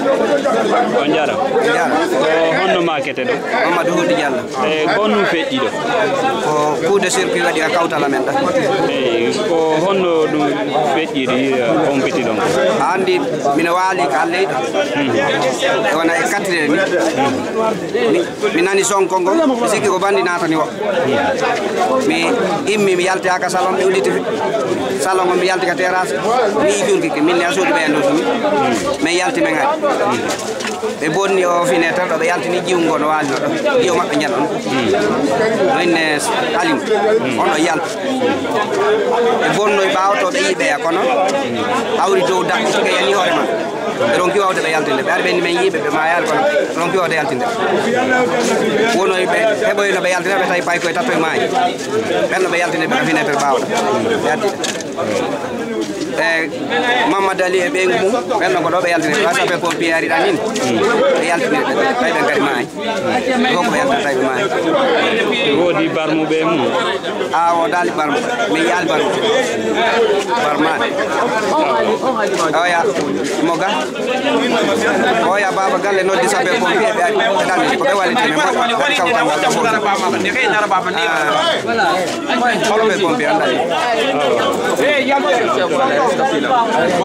on jara ko honno makete do Mamadou Hodi Diallo e gonnu feƴƴi do ko coup de circuit wadi ka kawtala men da ko honno dum feƴƴiri compéti donc andi mina wali ka leydo e wona e 4 ni mi nani sonko ngo siki ko bandi natani wo mi immi mi yalti aka salon mi uliti salon mi yalti ka terrasse mi jurki ke min asudi be ando tumi mi yalti men ngadi be bonni o fenêtre do be yalti ni jiwngo no wali do jiw mabbe nyal on wenne alim ono yalti e bonno e bawto be yibe kono awri do dakki ke yani hore ma ronki wawde be yaltinde be arbe ni men yibe be ma yal kono ronki wawde yaltinde wono be heboy no be yaltinde be tay pay ko tatto maay benno be yaltinde be fenêtre bawda yalti Mamadou Ali e be ngum benno ko do be yaltinde ba sape pompier ari danin be yaltinde tay be ngari maay ko be yaltinde tay maay wodi barmu be mum o dali barmu mi yal barmu barman ya moga ya baba galle no di sape pompier be ari dali ko be waliti me mo kawta baba ne kay dara baba ni wala ko be pompier andali